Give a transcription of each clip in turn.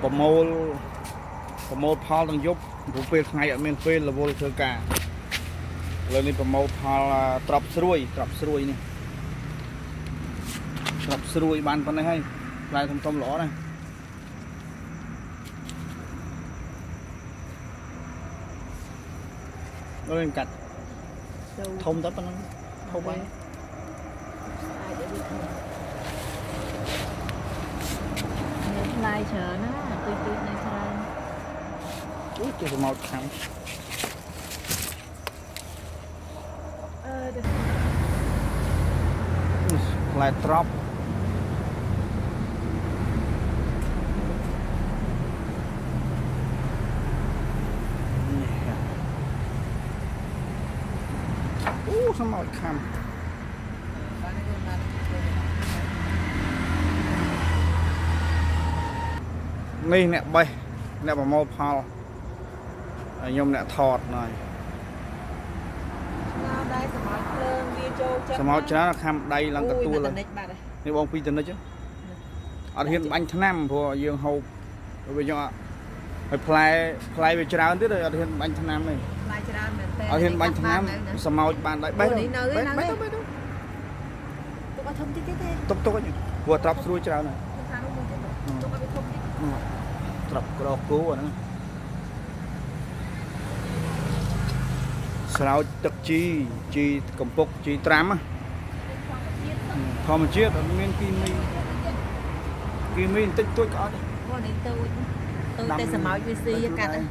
ប្រមូលផលទាំងយប់ព្រោះពេលថ្ងៃអត់មានពេលរវល់ធ្វើការលើនេះប្រមូលផលត្រប់ស្រួយនេះត្រប់ស្រួយបានប៉ុណ្ណេះហើយផ្លែធំល្អណាស់លើកាត់ធំទៅប៉ុណ្ណឹងធំហើយផ្លែច្រើនណាទុយនៅច្រើនអូយទៅមកខាំផ្លែត្រប់អូស្មោចខាំនេះអ្នកបេះអ្នកប្រមូលផលខ្ញុំអ្នកថតណយដែរសម្រាប់ភ្លើងវាចូលចិត្តសម្រាប់ច្រើនខាំដៃឡើងទទួលនេះបងពីតនិចអត់ហ៊ានបាញ់ថ្នាំព្រោះយើងហូបវាយើងហើយផ្លែវាច្រើនទៀតអត់ហ៊ានបាញ់ថ្នាំទេផ្លែច្រើនមែនតើអត់ហ៊ានបាញ់ថ្នាំសម្ោចបានដៃបេះនេះនៅទុកឲ្យធំតិចទេទុកព្រោះត្រប់ស្រួយច្រើនហើយទុកឲ្យវាធំតិចត្រប់ក្រគោអាហ្នឹងស្រោចទឹកជីកំពុកជីត្រាំធម្មជាតិអត់មានគីមីបន្តិចតួចក៏អត់អូនេះតូចតែសម្ោចវាស៊ីកាត់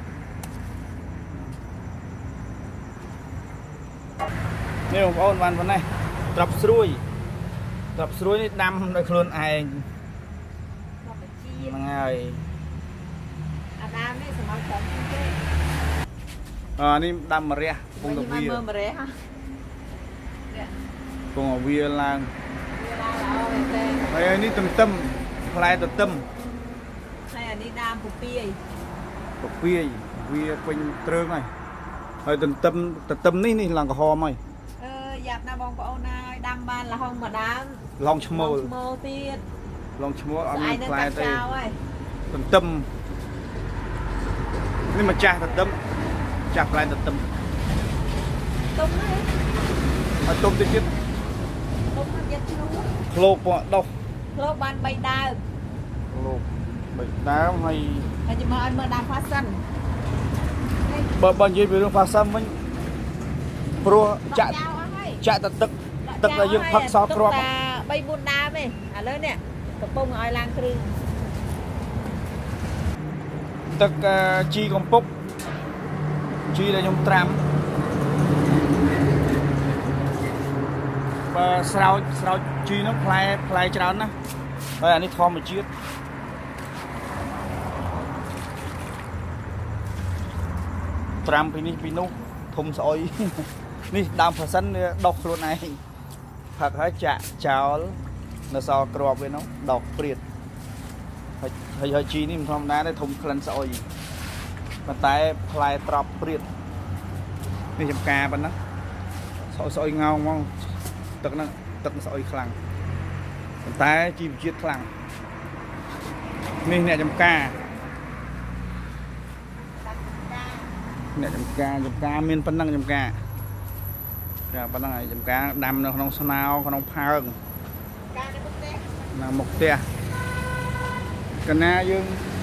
នេះបងប្អូនបានប៉ុណ្ណេះត្រប់ស្រួយនេះដាំដោយខ្លួនឯងហ្នឹងហើយអាដាមនេះសម្ោចតាមទេនេះដាំម្រះពងតាវាម្រះពងតាវាឡើងហើយនេះទទឹមផ្លែទទឹមហើយអានេះដាមពពាយវាពេញត្រឹងហើយទទឹមនេះឡើងក្រហមហើយយ៉ាប់ណាបងប្អូនណាឲ្យដាំបានលហុងមួយដើមឡងឈ្មោលទៀតឡងឈ្មោលអត់មានផ្លែទេទទឹមនេះម្ចាស់ទទឹមចាស់ផ្លែទទឹមទុំហ្នឹងអត់ទុំតិចទៀតទុំទៀតឃ្លោកពណ៌ដោះឃ្លោកបាន3ដើមឃ្លោក3ដើមហើយចាំមើលឲ្យមើលដើមផាសិនបើនិយាយពីរឿងផាសិនវិញព្រោះចាក់ទៅទឹកដែលយើងផឹកសល់គ្រាប់ 3 4ដើមទេឥឡូវនេះកំពុងឲ្យឡើងគ្រឿងទឹកជីកំពុកជីដែលខ្ញុំត្រាំបើស្រោចជីនោះផ្លែច្រើនណាស់ហើយអានេះធម្មជាតិត្រាំពីនេះពីនោះធំស្អុយនេះដើមផាសិនវាដុះខ្លួនឯងផឹកហើយចាក់ចោលនៅសល់គ្រាប់វានោះដកព្រាតហើយជីនេះមិនធម្មតាទេធំក្លិនស្អុយប៉ុន្តែផ្លែត្រប់ព្រាតនេះចំការប៉ុណ្ណឹងស្អុយងោងហ្មងទឹកហ្នឹងទឹកស្អុយខ្លាំងប៉ុន្តែជីវជាតិខ្លាំងនេះអ្នកចំការមានប៉ុណ្ណឹងចំការប៉ុណ្ណឹងហើយចំការដាំនៅក្នុងស្នោក្នុងផើងនៅមុខផ្ទះកណាយើង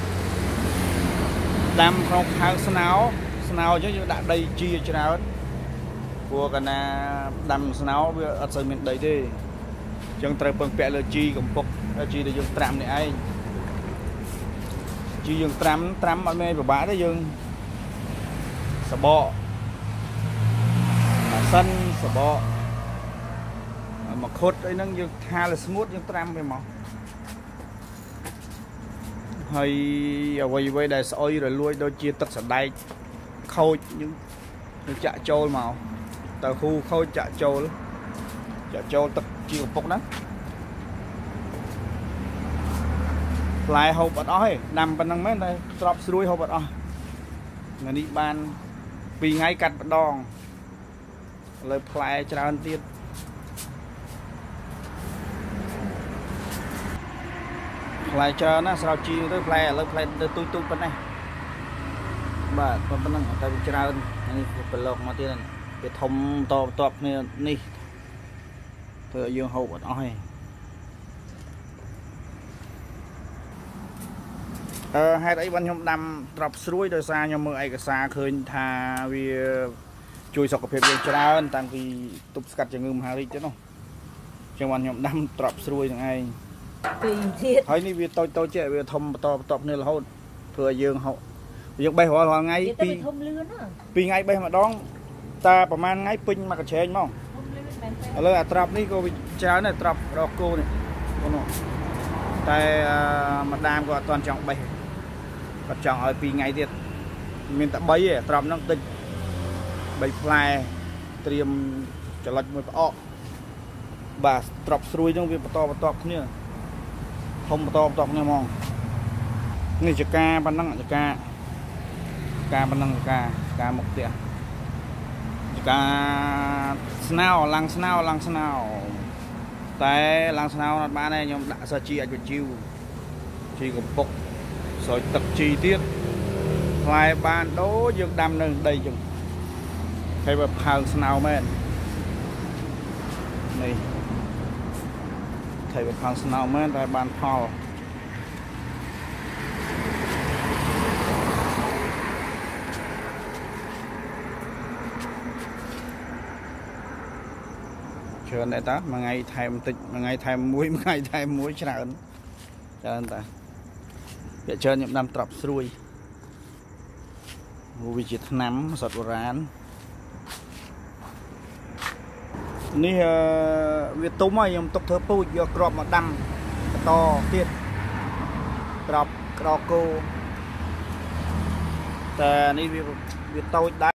ដាំក្នុងផើងស្នោអញ្ចឹងយើងដាក់ដីជីច្រើនព្រោះកណាដាំស្នោវាអត់សូវមានដីទេអញ្ចឹងត្រូវពឹងពាក់លើជីកំពុកជីដែលយើងត្រាំនេះឯងជីយើងត្រាំអត់មានពិបាកទេយើងសបកសិនសបកមកខុតអីហ្នឹងយើងថាលស្ងួតយើងត្រាំវាមកហើយអ្វីដែលស្អុយរលួយដូចជាទឹកសណ្ដែកខូចយើងចាក់ចូលមកតើហ៊ូខូចចាក់ចូលទឹកជីកំពុកហ្នឹងផ្លែហូបអត់អស់ទេដាំប៉ុណ្្នឹងមែនតែត្រប់ស្រួយហូបអត់អស់ថ្ងៃនេះបាន2ថ្ងៃកាត់ម្ដងលើផ្លែច្រើនទៀតផ lại chờ nó sao chi tới play tôi bên này bà con năng tại vì chơi này phải lọc mà tiền cái thông to này nè thôi dương hậu ở đó hai đấy ban nhom đâm trọc suối đôi xa nhom mưa ai cả xa khơi thà vì chui sọc phèn dương chơi tăng vì tụt cắt cho ngưng hai đi chứ nó trong ban nhom đâm trọc suối thằng ai thấy ní vì tôi chơi vì thông to này là hậu thừa dương hậu dương bay hoa ngay pi ngay bay mà đón taประมาณ ngay pin mà cái chén màเลยtrọc ní cô chơi này trọc đọc cô này tại mặt đam của toàn trọng bay còn chọn ở pi ngayទៀតមានតែ3ឯងត្រប់ហ្នឹងតិច3ផ្លែត្រៀមចលុចមួយផ្អកបាទត្រប់ស្រួយហ្នឹងវាបន្តគ្នាធំបន្តគ្នាហ្មងនេះចកាប៉ុណ្ណឹងចកាប៉ុណ្ណឹងការមុខផ្ទះចកាស្នោឡើងស្នោតែឡើងស្នោអត់បានទេខ្ញុំដាក់សាជីអាចបញ្ជីវជីកំពុកស្រោចទឹកជីទៀតផ្លែបានដូរយើងដាំនៅដីចឹងហើយបើផើងស្នោមែននេះហើយបើផើងស្នោមែនតែបានផលច្រើនដែរតាមួយថ្ងៃថែមបន្តិចមួយថ្ងៃថែមមួយច្រើនតាវាច្រើនខ្ញុំដាំត្រប់ស្រួយវាជាថ្នាំសត្វបុរាណនេះវាទុំហើយខ្ញុំទុកធ្វើពូជយកគ្រាប់មកដាំបន្តទៀតត្រប់ក្រគោតែនេះវាតូចដែរ